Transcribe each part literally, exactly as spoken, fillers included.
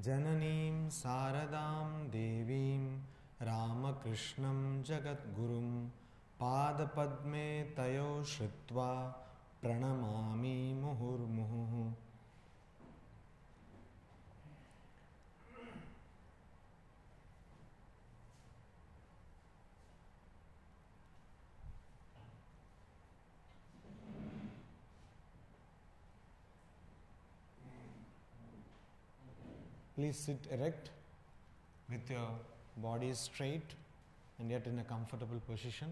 जननीं शारदां देवीं रामकृष्णं जगद्गुरुं पादपद्मे तयो श्रुत्वा प्रणमामि मुहुर्मुहुः। Please sit erect with your body straight and yet in a comfortable position.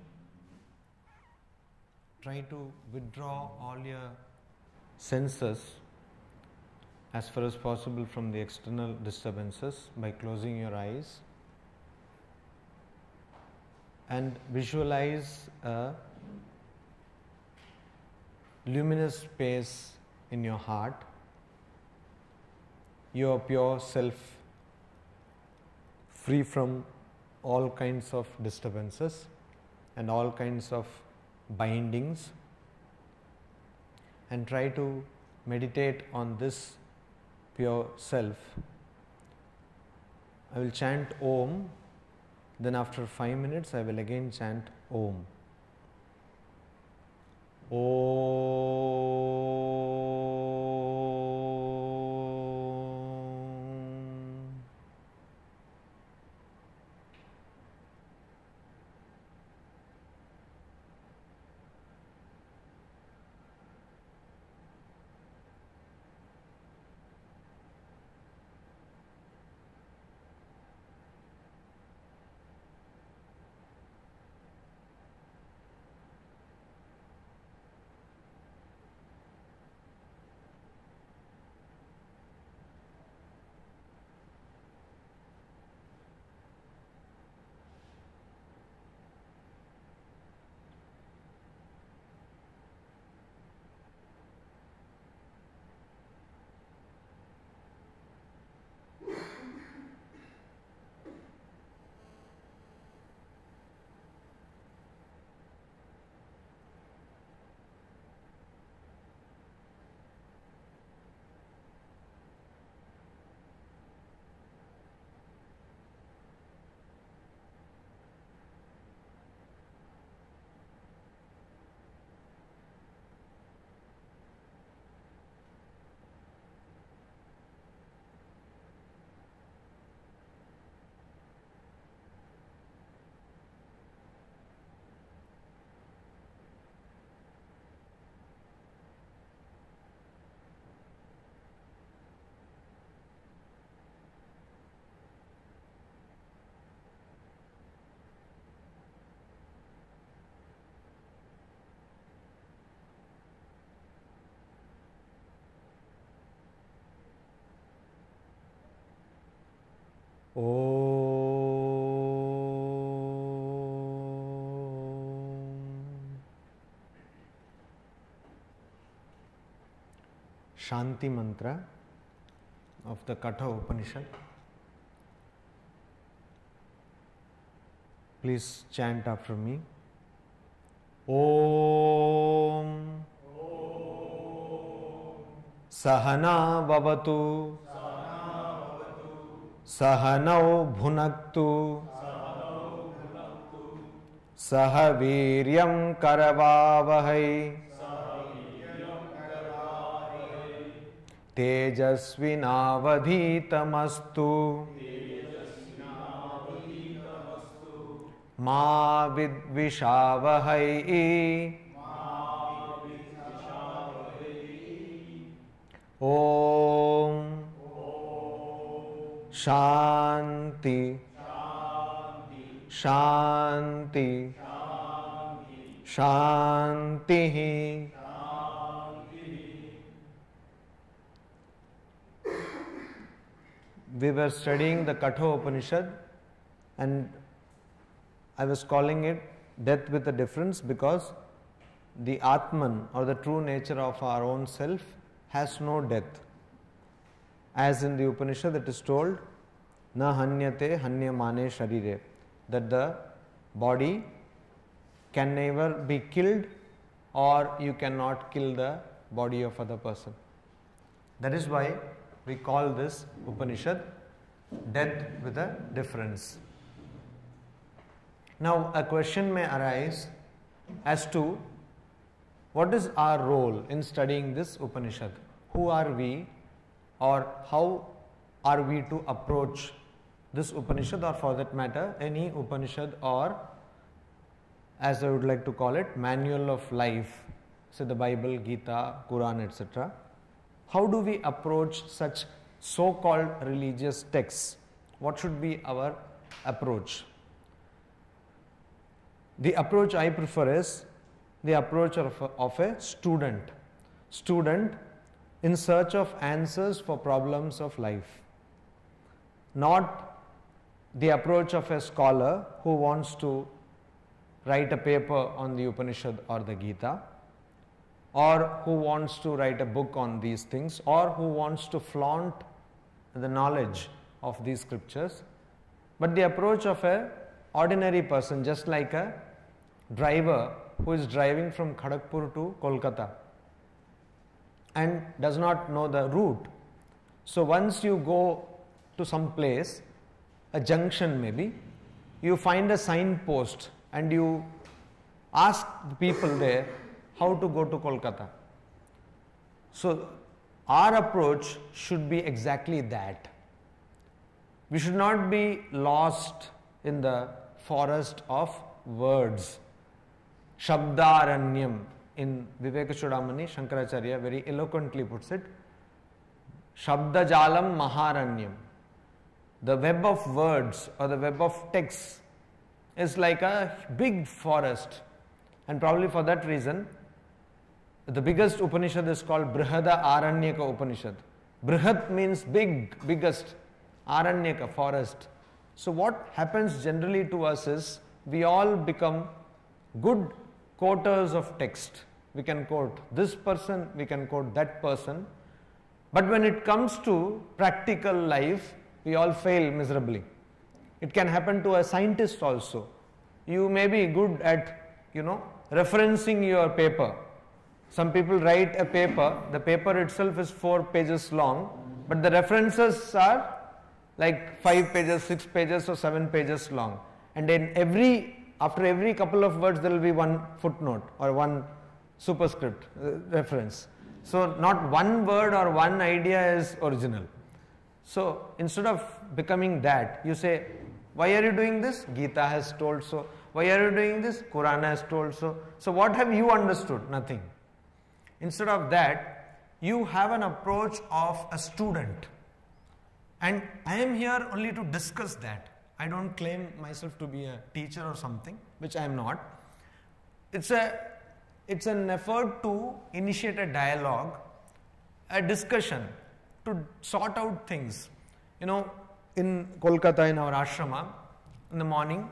Try to withdraw all your senses as far as possible from the external disturbances by closing your eyes and visualize a luminous space in your heart. Your pure self, free from all kinds of disturbances and all kinds of bindings, and try to meditate on this pure self. I will chant Om, then after five minutes I will again chant Om. Om. Om. Shanti mantra of the Katha Upanishad. Please chant after me. Om. Sahana vavatu. Sahanau bhunaktu. Sah viryam karavavahai. Tejasvinavadhitamastu. Ma vidvishavahai. Om. Shanti, Shanti, Shanti. We were studying the Katha Upanishad and I was calling it death with a difference because the Atman or the true nature of our own self has no death. As in the Upanishad it is told, na hanyate hanyamane sharire, that the body can never be killed or you cannot kill the body of other person. That is why we call this Upanishad death with a difference. Now a question may arise as to what is our role in studying this Upanishad? Who are we, or how are we to approach this Upanishad, or for that matter any Upanishad, or as I would like to call it, manual of life, say the Bible, Gita, Quran, et cetera. How do we approach such so-called religious texts? What should be our approach? The approach I prefer is the approach of a, of a student. Student in search of answers for problems of life. Not the approach of a scholar who wants to write a paper on the Upanishad or the Gita, or who wants to write a book on these things, or who wants to flaunt the knowledge of these scriptures, but the approach of a ordinary person, just like a driver who is driving from Kharagpur to Kolkata and does not know the route. So once you go to some place, a junction maybe, you find a signpost and you ask the people there how to go to Kolkata. So our approach should be exactly that. We should not be lost in the forest of words. Shabdaranyam, in Vivekachudamani, Shankaracharya very eloquently puts it. Shabdajalam Maharanyam. The web of words or the web of texts is like a big forest, and probably for that reason the biggest Upanishad is called Brihada Aranyaka Upanishad. Brihat means big, biggest, Aranyaka, forest. So what happens generally to us is we all become good quoters of text. We can quote this person, we can quote that person, but when it comes to practical life, we all fail miserably. It can happen to a scientist also. You may be good at, you know, referencing your paper. Some people write a paper, the paper itself is four pages long, but the references are like five pages, six pages or seven pages long. And in every, after every couple of words there will be one footnote or one superscript uh, reference. So not one word or one idea is original. So instead of becoming that, you say, why are you doing this? Gita has told so. Why are you doing this? Quran has told so. So what have you understood? Nothing. Instead of that, you have an approach of a student. And I am here only to discuss that. I don't claim myself to be a teacher or something, which I am not. It's a, it's an effort to initiate a dialogue, a discussion, to sort out things. You know, in Kolkata, in our ashrama, in the morning,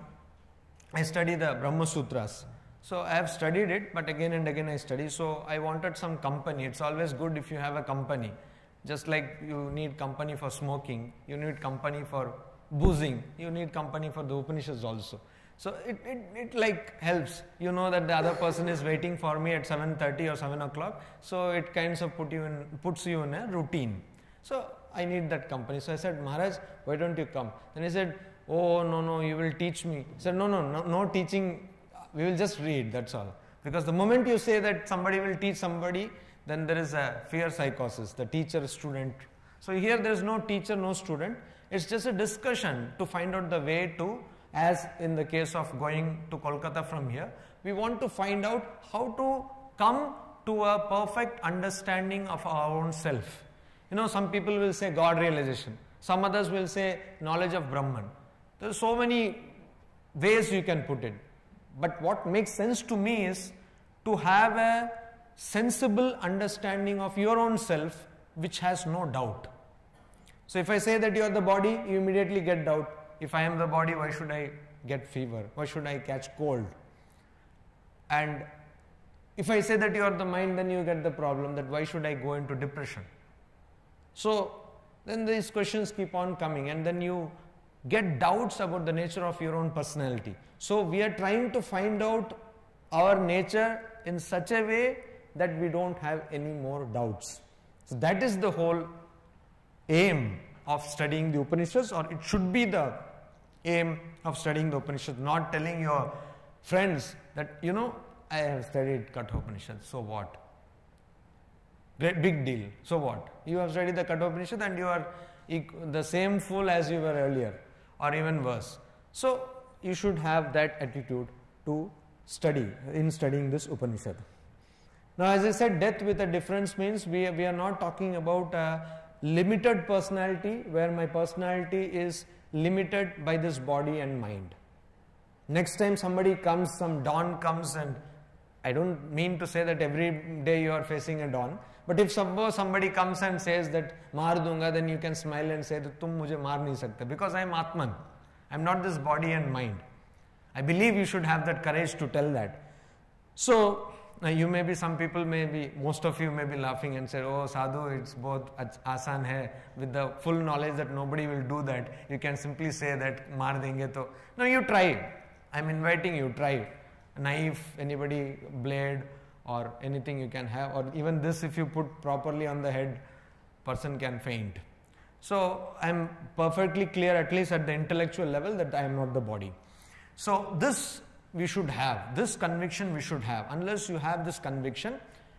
I study the Brahma Sutras. So I have studied it, but again and again I study. So I wanted some company. It's always good if you have a company. Just like you need company for smoking, you need company for boozing, you need company for the Upanishads also. So it, it, it like helps. You know that the other person is waiting for me at seven thirty or seven o'clock. So it kinds of put you in, puts you in a routine. So I need that company. So I said, Maharaj, why don't you come? Then he said, oh, no, no, you will teach me. I said, no, no, no, no teaching. We will just read, that's all. Because the moment you say that somebody will teach somebody, then there is a fear psychosis, the teacher-student. So here there is no teacher, no student. It's just a discussion to find out the way to, as in the case of going to Kolkata from here, we want to find out how to come to a perfect understanding of our own self. You know, some people will say God realization. Some others will say knowledge of Brahman. There are so many ways you can put it. But what makes sense to me is to have a sensible understanding of your own self which has no doubt. So if I say that you are the body, you immediately get doubt. If I am the body, why should I get fever? Why should I catch cold? And if I say that you are the mind, then you get the problem that why should I go into depression? So then these questions keep on coming, and then you get doubts about the nature of your own personality. So we are trying to find out our nature in such a way that we don't have any more doubts. So that is the whole aim of studying the Upanishads, or it should be the aim of studying the Upanishads, not telling your friends that, you know, I have studied Kathopanishad, so what? Big deal, so what? You have studied the Kathopanishad and you are the same fool as you were earlier, or even worse. So you should have that attitude to study, in studying this Upanishad. Now, as I said, death with a difference means we, we are not talking about a limited personality where my personality is limited by this body and mind. Next time somebody comes, some dawn comes, and I don't mean to say that every day you are facing a dawn, but if suppose somebody comes and says that maar dunga, then you can smile and say that tum mujhe maar nahi sakte, because I am Atman. I am not this body and mind. I believe you should have that courage to tell that. So, now you may be, some people may be, most of you may be laughing and say, oh sadhu, it's both asan hai, with the full knowledge that nobody will do that. You can simply say that maar denge to. No, you try. I am inviting you, try. A knife, anybody, blade, or anything you can have, or even this, if you put properly on the head, person can faint. So I am perfectly clear, at least at the intellectual level, that I am not the body. So this we should have, this conviction we should have. Unless you have this conviction,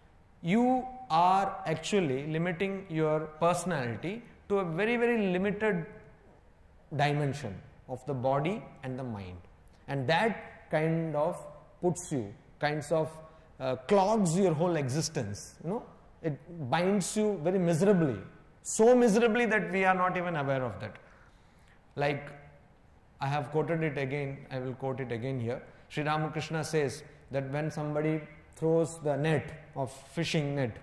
you are actually limiting your personality to a very, very limited dimension of the body and the mind. And that kind of puts you, kinds of uh, clogs your whole existence, you know, it binds you very miserably, so miserably that we are not even aware of that. Like, I have quoted it again, I will quote it again here. Sri Ramakrishna says that when somebody throws the net of fishing net,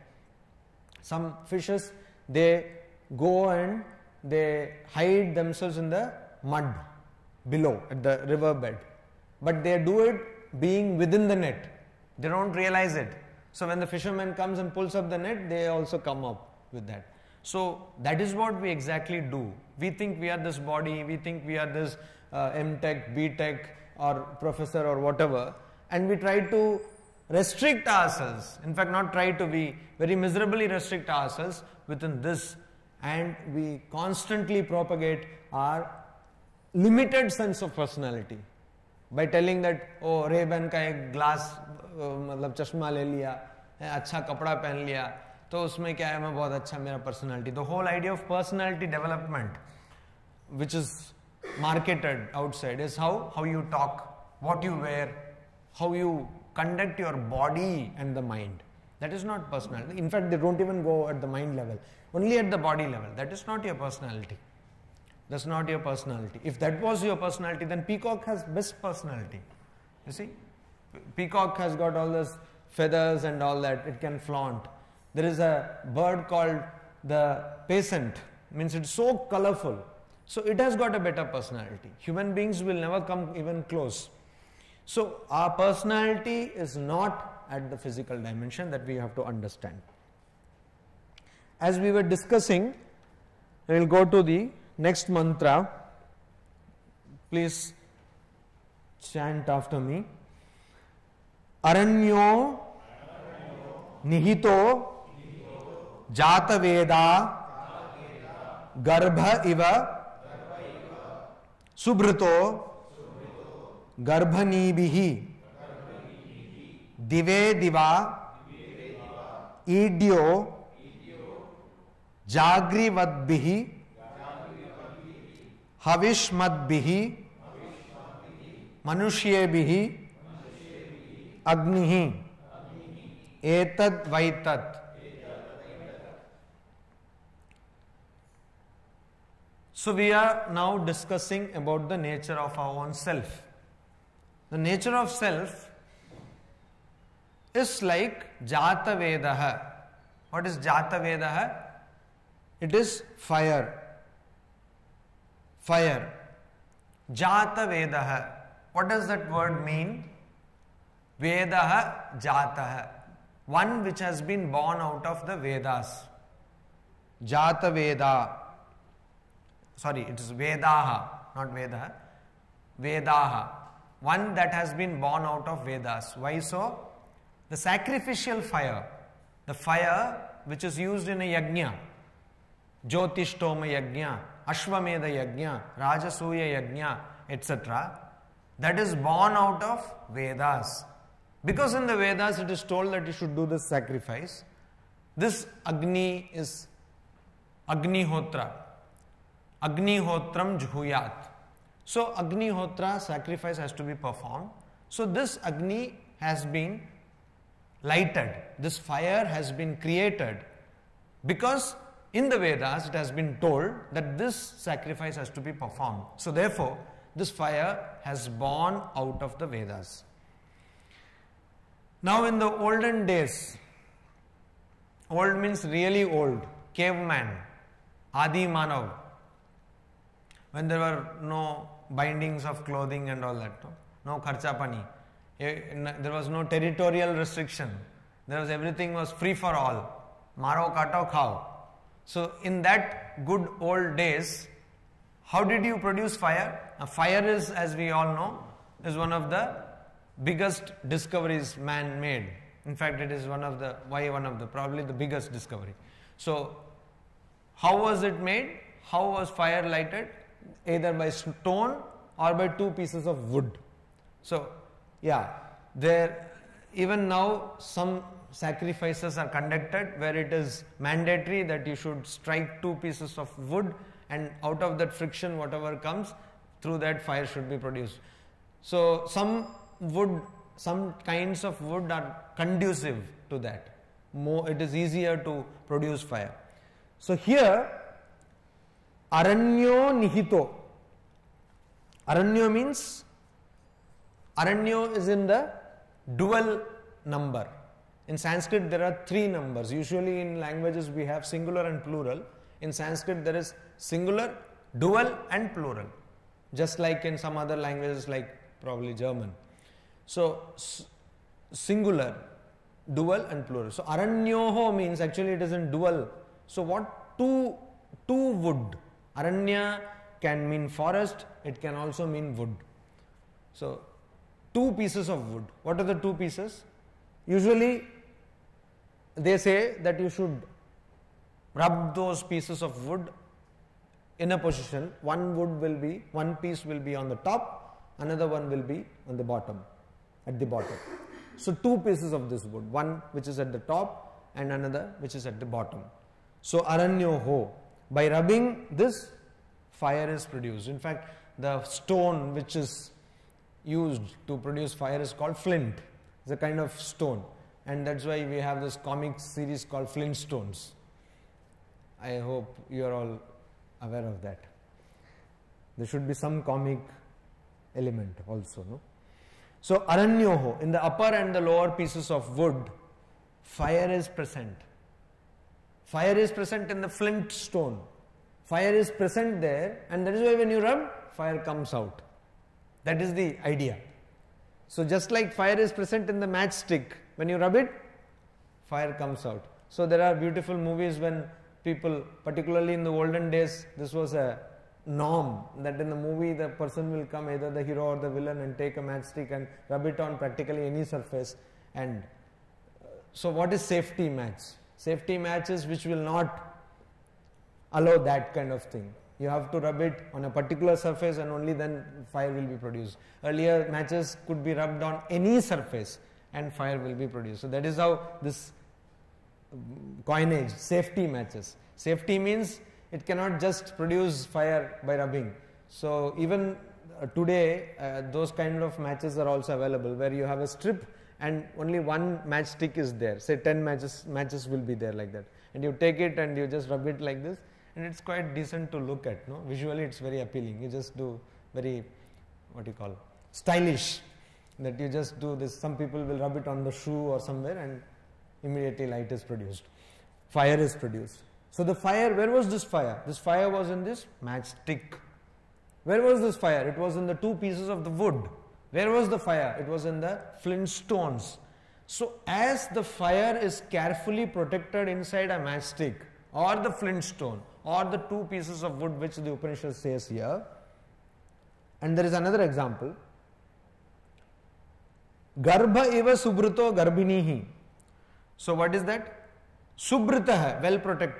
some fishes, they go and they hide themselves in the mud below at the river bed, but they do it being within the net. They don't realize it. So when the fisherman comes and pulls up the net, they also come up with that. So that is what we exactly do. We think we are this body, we think we are this uh, M Tech, B Tech, or professor or whatever, and we try to restrict ourselves. In fact, not try to, we very miserably restrict ourselves within this, and we constantly propagate our limited sense of personality by telling that, oh, Ray-Ban ka ek glass, मतलब चश्मा ले लिया, अच्छा कपड़ा पहन लिया, तो उसमें क्या है, मैं बहुत अच्छा मेरा personality. The whole idea of personality development, which is marketed outside, is how how you talk, what you wear, how you conduct your body and the mind. That is not personality. In fact, they don't even go at the mind level, only at the body level. That is not your personality. That's not your personality. If that was your personality, then peacock has best personality. You see, peacock has got all those feathers and all that, it can flaunt. There is a bird called the peasant, means it's so colorful. So it has got a better personality. Human beings will never come even close. So our personality is not at the physical dimension, that we have to understand. As we were discussing, we will go to the next mantra. Please chant after me. Aranyo nihito jata veda garbha iva subrito garbhanibihi dive diva idyo jagrivadbihi havishmadbihi manushyebihi agnihi etad vaitat. So we are now discussing about the nature of our own self. The nature of self is like Jata Vedaha. What is Jata Vedaha? It is fire. Fire. Jata Vedaha. What does that word mean? Vedaha Jataha. One which has been born out of the Vedas. Jata Veda. Sorry, it is Vedaha, not Vedaha. Vedaha. One that has been born out of Vedas. Why so? The sacrificial fire, the fire which is used in a yajna, Jyotishtoma Yajna, Ashwamedha Yajna, Rajasuya Yajna, et cetera. That is born out of Vedas. Because in the Vedas it is told that you should do this sacrifice. This Agni is Agnihotra. Agnihotram Jhuyat. So Agnihotra sacrifice has to be performed. So this Agni has been lighted. This fire has been created because in the Vedas it has been told that this sacrifice has to be performed. So therefore this fire has born out of the Vedas. Now in the olden days, old means really old, caveman, Adi Manav, when there were no bindings of clothing and all that, no, no kharcha pani, there was no territorial restriction, there was everything was free for all, maro kato khao. So in that good old days, how did you produce fire? Now, fire is, as we all know, is one of the biggest discoveries man made. In fact, it is one of the, why one of the, probably the biggest discovery. So, how was it made? How was fire lighted? Either by stone or by two pieces of wood. So, yeah, there, even now some sacrifices are conducted where it is mandatory that you should strike two pieces of wood, and out of that friction whatever comes, through that fire should be produced. So some wood, some kinds of wood are conducive to that. More, it is easier to produce fire. So here, Aranyo Nihito. Aranyo means, Aranyo is in the dual number. In Sanskrit there are three numbers. Usually in languages we have singular and plural. In Sanskrit there is singular, dual and plural. Just like in some other languages like probably German. So singular, dual and plural. So Aranyoho means actually it is in dual. So what two, two wood. Aranya can mean forest, it can also mean wood. So two pieces of wood. What are the two pieces? Usually they say that you should rub those pieces of wood in a position. One wood will be, one piece will be on the top, another one will be on the bottom, at the bottom. So two pieces of this wood, one which is at the top and another which is at the bottom. So Aranyoho, by rubbing this, fire is produced. In fact, the stone which is used to produce fire is called flint. It's a kind of stone, and that's why we have this comic series called Flintstones. I hope you are all aware of that. There should be some comic element also, no? So Aranyoho, in the upper and the lower pieces of wood, fire is present. Fire is present in the flint stone. Fire is present there, and that is why when you rub, fire comes out. That is the idea. So just like fire is present in the matchstick, when you rub it, fire comes out. So there are beautiful movies when people, particularly in the olden days, this was a norm, that in the movie the person will come, either the hero or the villain, and take a matchstick and rub it on practically any surface. And so what is safety match? Safety matches which will not allow that kind of thing. You have to rub it on a particular surface and only then fire will be produced. Earlier matches could be rubbed on any surface and fire will be produced. So that is how this coinage, safety matches. Safety means it cannot just produce fire by rubbing. So even uh, today uh, those kind of matches are also available, where you have a strip and only one matchstick is there. Say ten matches, matches will be there like that. And you take it and you just rub it like this, and it's quite decent to look at. No, visually it's very appealing. You just do very, what do you call, stylish. That you just do this. Some people will rub it on the shoe or somewhere and immediately light is produced. Fire is produced. So the fire, where was this fire? This fire was in this matchstick. Where was this fire? It was in the two pieces of the wood. Where was the fire? It was in the flint stones. So as the fire is carefully protected inside a matchstick or the flint stone or the two pieces of wood which the Upanishad says here, and there is another example, Garbha eva subruto garbinihi. So what is that? Subritah, well protected.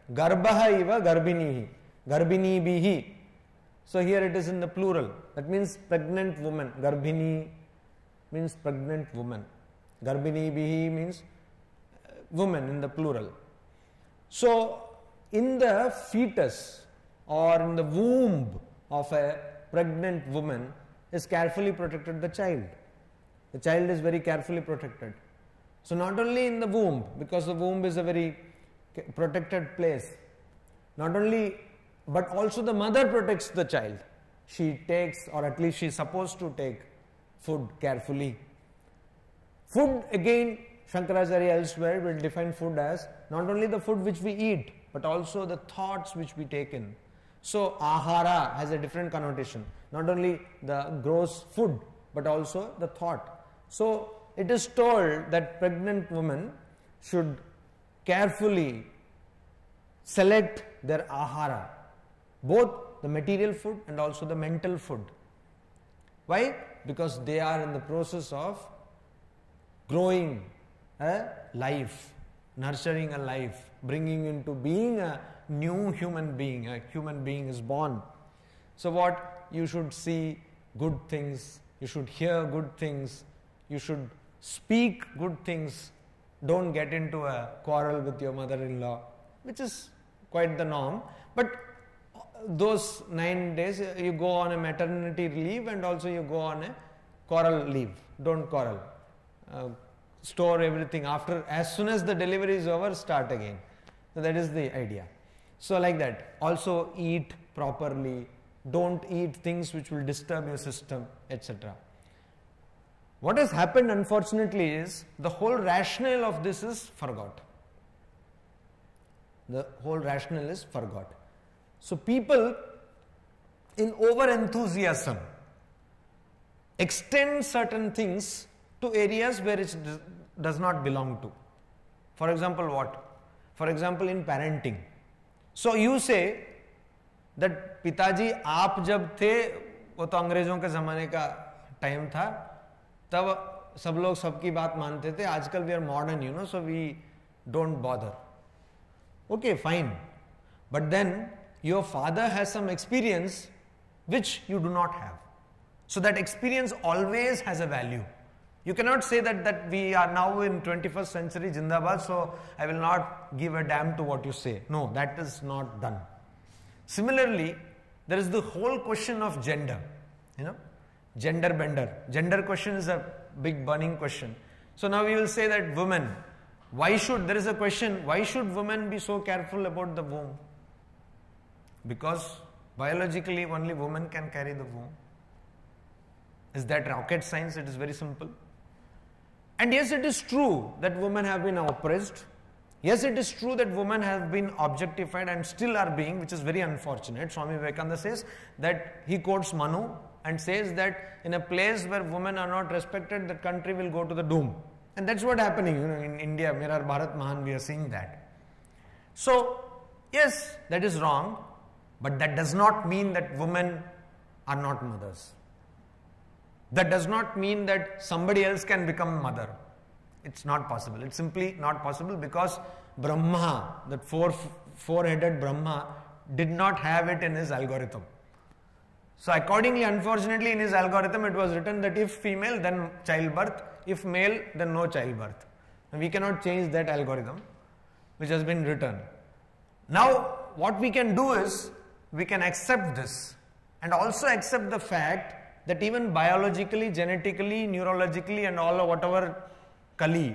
Garbhaha iva garbinihi. Garbini bihi. So here it is in the plural. That means pregnant woman. Garbhini means pregnant woman. Garbini bihi means woman in the plural. So in the fetus or in the womb of a pregnant woman is carefully protected the child. The child is very carefully protected. So not only in the womb, because the womb is a very protected place, not only, but also the mother protects the child. She takes, or at least she is supposed to take, food carefully. Food, again, Shankaracharya elsewhere will define food as not only the food which we eat, but also the thoughts which we take in. So ahara has a different connotation. Not only the gross food, but also the thought. So it is told that pregnant women should carefully select their ahara, both the material food and also the mental food. Why? Because they are in the process of growing a life, nurturing a life, bringing into being a new human being. A human being is born. So what? You should see good things, you should hear good things, you should speak good things. Don't get into a quarrel with your mother-in-law, which is quite the norm. But those nine days you go on a maternity leave and also you go on a quarrel leave. Don't quarrel. Uh, store everything after, as soon as the delivery is over, start again. So that is the idea. So like that. Also eat properly. Don't eat things which will disturb your system, et cetera. What has happened, unfortunately, is the whole rationale of this is forgot. The whole rationale is forgot. So people in over enthusiasm extend certain things to areas where it does not belong to. For example, what? For example, in parenting. So you say that पिताजी आप जब थे वो तो अंग्रेजों के ज़माने का टाइम था, तब सब लोग सबकी बात मानते थे. आजकल we are modern, you know, so we don't bother. Okay, fine. But then your father has some experience which you do not have. So that experience always has a value. You cannot say that, that we are now in twenty-first century Jindabad, so I will not give a damn to what you say. No, that is not done. Similarly, there is the whole question of gender. You know, gender bender. Gender question is a big burning question. So now we will say that women, why should, there is a question, why should women be so careful about the womb? Because biologically only women can carry the womb. Is that rocket science? It is very simple. And yes, it is true that women have been oppressed. Yes, it is true that women have been objectified and still are being, which is very unfortunate. Swami Vivekananda says that he quotes Manu and says that in a place where women are not respected, the country will go to the doom. And that's what happening, you know, in India, Mirar Bharat Mahan, we are seeing that. So, yes, that is wrong, but that does not mean that women are not mothers. That does not mean that somebody else can become mother. It's not possible. It's simply not possible because Brahma, that four, four-headed Brahma, did not have it in his algorithm. So accordingly, unfortunately, in his algorithm, it was written that if female, then childbirth. If male, then no childbirth. And we cannot change that algorithm, which has been written. Now, what we can do is, we can accept this and also accept the fact that even biologically, genetically, neurologically and all of whatever Kali,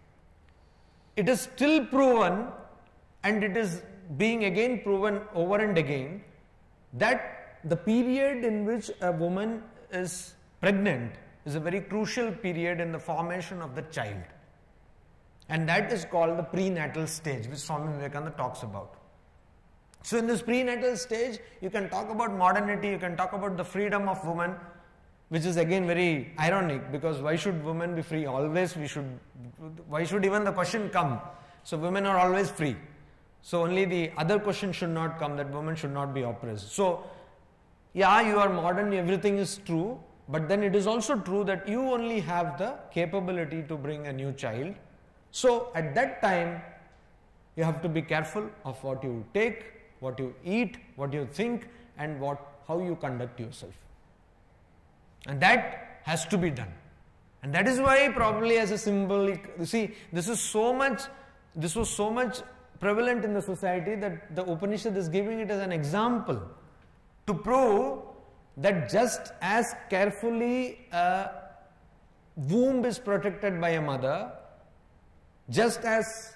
it is still proven and it is being again proven over and again that the period in which a woman is pregnant is a very crucial period in the formation of the child. And that is called the prenatal stage, which Swami Vivekananda talks about. So in this prenatal stage, you can talk about modernity, you can talk about the freedom of women, which is again very ironic because why should women be free? Always we should, why should even the question come? So women are always free. So only the other question should not come, that women should not be oppressed. So yeah, you are modern, everything is true, but then it is also true that you only have the capability to bring a new child. So at that time, You have to be careful of what you take, what you eat, what you think, and what how you conduct yourself. And that has to be done. And that is why probably as a symbolic, you see, this is so much, this was so much prevalent in the society that the Upanishad is giving it as an example to prove that just as carefully a womb is protected by a mother, just as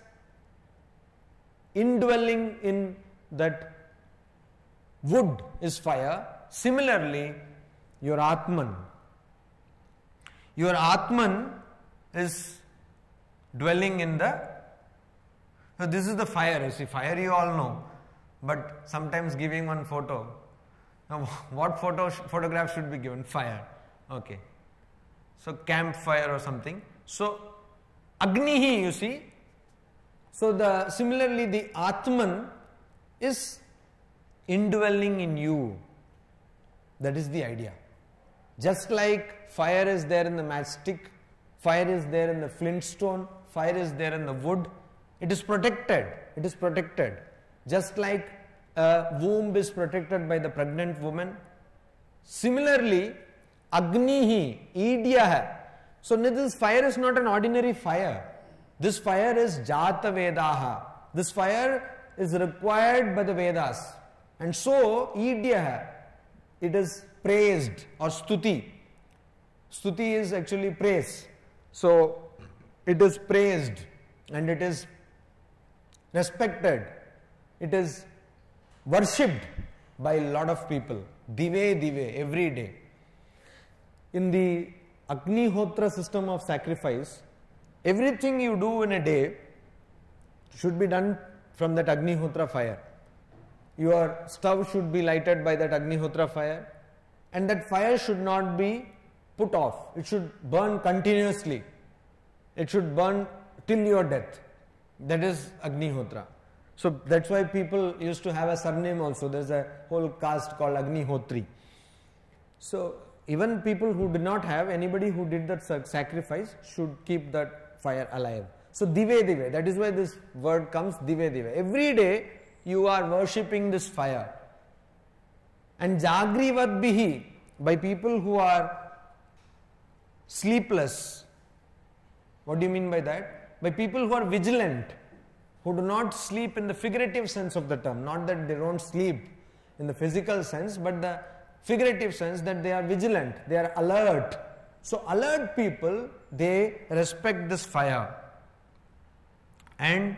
indwelling in that wood is fire, similarly your Atman, your Atman is dwelling in the, so this is the fire, you see, fire you all know, but sometimes giving one photo, now what photo, photograph should be given? Fire, okay, so campfire or something, so Agnihi, you see, so the similarly the Atman is indwelling in you, that is the idea. Just like fire is there in the matchstick, fire is there in the flintstone, fire is there in the wood, it is protected, it is protected. Just like a womb is protected by the pregnant woman, similarly Agnihi, Idyaha. So this fire is not an ordinary fire. This fire is Jata Vedaha. This fire is required by the Vedas. And so Idyaha, it is praised or Stuti. Stuti is actually praise. So it is praised and it is respected. It is worshipped by a lot of people. Dive Dive, every day. In the Agnihotra system of sacrifice, everything you do in a day should be done from that Agnihotra fire. Your stove should be lighted by that Agnihotra fire, and that fire should not be put off. It should burn continuously. It should burn till your death. That is Agnihotra. So that's why people used to have a surname also. There's a whole caste called Agnihotri. So even people who did not have, anybody who did that sacrifice should keep that fire alive. So Dive Dive, that is why this word comes, Dive Dive. Every day you are worshipping this fire. And Jagrivat Bihi, by people who are sleepless. What do you mean by that? By people who are vigilant, who do not sleep in the figurative sense of the term, not that they don't sleep in the physical sense, but the figurative sense that they are vigilant, they are alert. So alert people, they respect this fire. And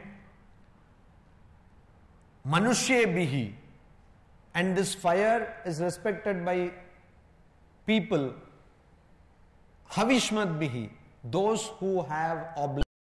Manushye Bihi, and this fire is respected by people, Havishmat Bihi, those who have obligation.